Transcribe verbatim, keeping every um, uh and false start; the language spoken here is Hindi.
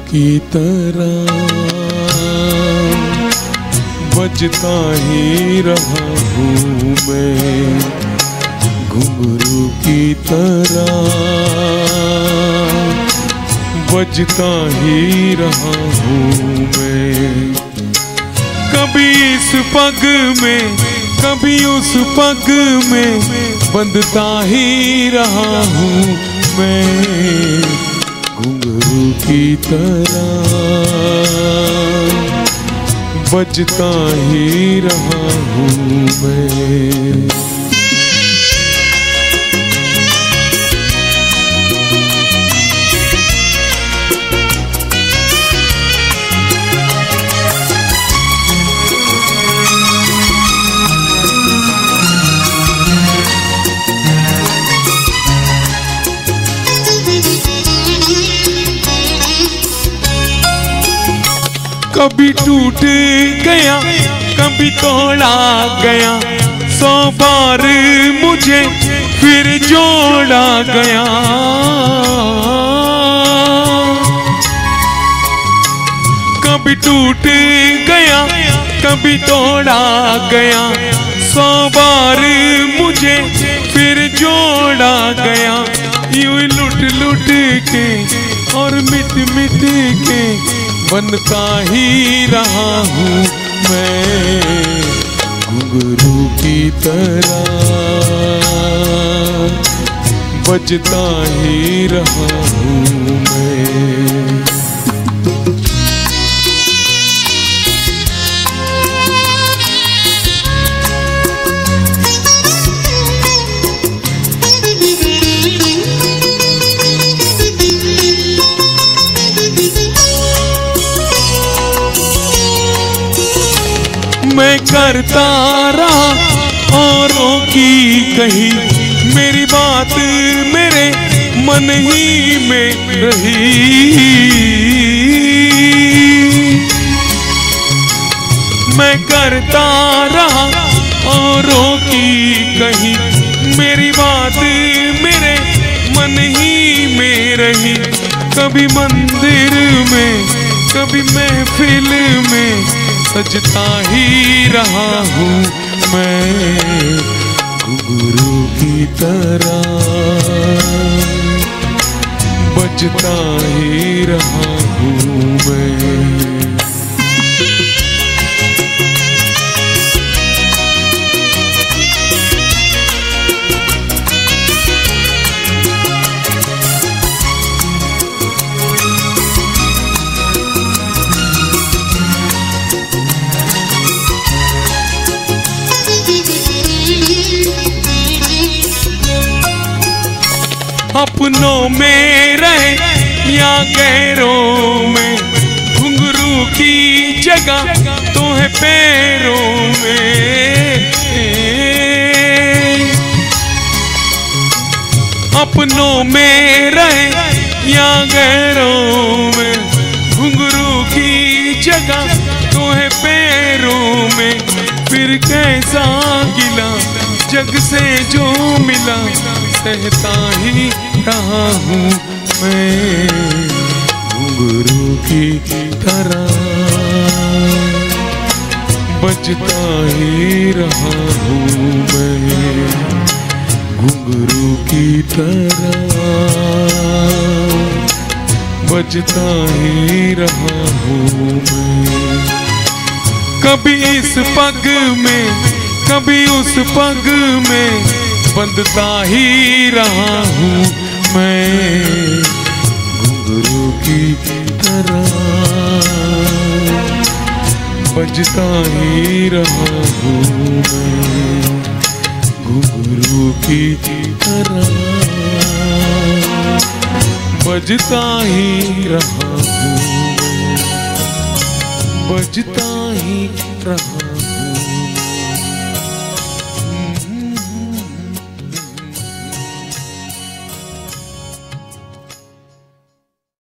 की तरह बजता ही रहा हूँ मैं, घुंघरू की तरह बजता ही रहा हूँ मैं। कभी इस पग में कभी उस पग में बंधता ही रहा हूँ मैं, घुंघरू की तरह बजता ही रहा हूँ मैं। कभी टूट गया कभी तोड़ा गया, सौ बार मुझे फिर जोड़ा गया। कभी टूट गया कभी तोड़ा गया, सौ बार मुझे फिर जोड़ा गया। यूं लुट लुट के और मिट मिट के बनता ही रहा हूँ मैं, घुंघरू की तरह बजता ही रहा हूँ मैं। मैं करता रहा औरों की कही, मेरी बात मेरे मन ही में रही। मैं करता रहा औरों की कही, मेरी बात मेरे मन ही में रही। कभी मंदिर में कभी महफिल में सजता ही रहा हूँ मैं, घुंघरू की तरह बजता ही रहा हूँ मैं। अपनों में रहे या गैरों में, घुंघरू की जगह तो है पैरों में। अपनों में रहे या गैरों में, घुंघरू की जगह तो है पैरों में। फिर कैसा गिला जग से जो मिला, सहता ही रहा हूँ मैं, घुंघरू की तरह बजता ही रहा हूँ मैं, घुंघरू की तरह बजता ही रहा हूँ मैं। कभी इस पग में कभी उस पग में बंधता ही रहा हूँ मैं, घुंघरू की तरह बजता ही रहा हूँ मैं, घुंघरू की तरह बजता ही रहा हूँ मैं, बजता ही रहा